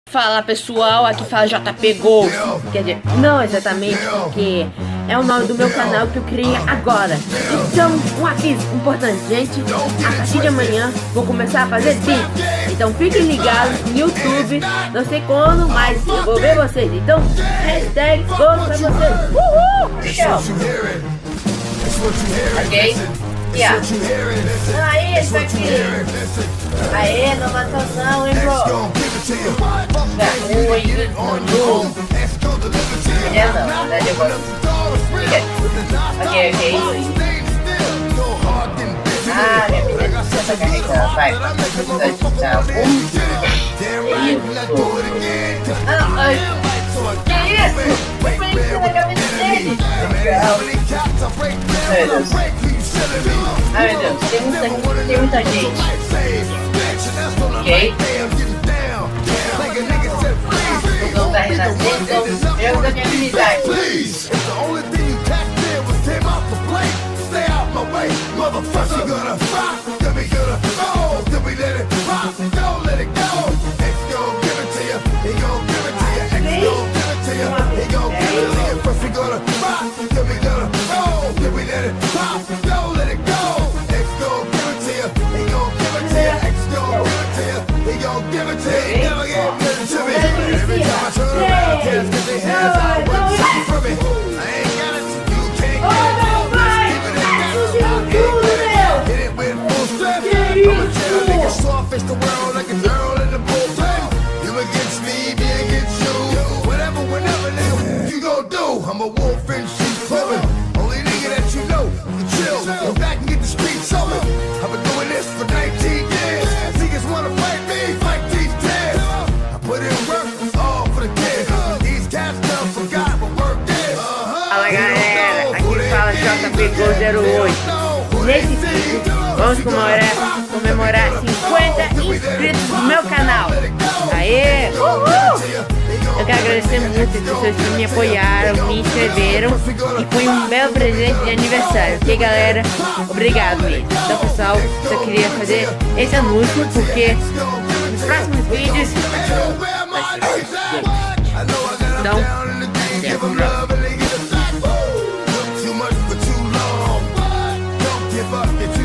Fala pessoal, aqui fala JP Ghost. Quer dizer, não exatamente porque é o nome do meu canal que eu criei agora. Então, um aviso importante, gente. A partir de amanhã vou começar a fazer vídeo. Então fiquem ligados no YouTube. Não sei quando, mas eu vou ver vocês. Então, hashtag Ghost pra vocês. Uhul! Tchau! Ok? Yeah. Aí, isso aqui. Aê, nova atuação, hein, bro? Beleza, na verdade eu gosto. Ok. Ah, minha filha, essa carrega, vai. Tchau. Que isso? Foi isso na cabeça dele. Ai meu Deus, tem muita gente. Ok? O da Renascença, eu da minha habilidade. Face the world like a girl in the bullpen. You against me, me against you. Whatever, whenever, nigga, you gon' do. I'm a wolf in sheep's clothing. Only nigga that you know can chill. Go back and get the streets open. I've been doing this for 19 years. Niggas wanna fight me, fight these tears. I put in work, all for the kids. These cats done forgot what work is. Fala galera, aqui fala JP Ghost 08. Nesse vídeo vamos comemorar 50 inscritos no meu canal. Aê! Uhul! Eu quero agradecer muito as pessoas que me apoiaram, me inscreveram e foi um belo presente de aniversário. Ok, galera? Obrigado mesmo. Então, pessoal, só queria fazer esse anúncio porque nos próximos vídeos então, até a próxima. Too much for too long. Don't give up.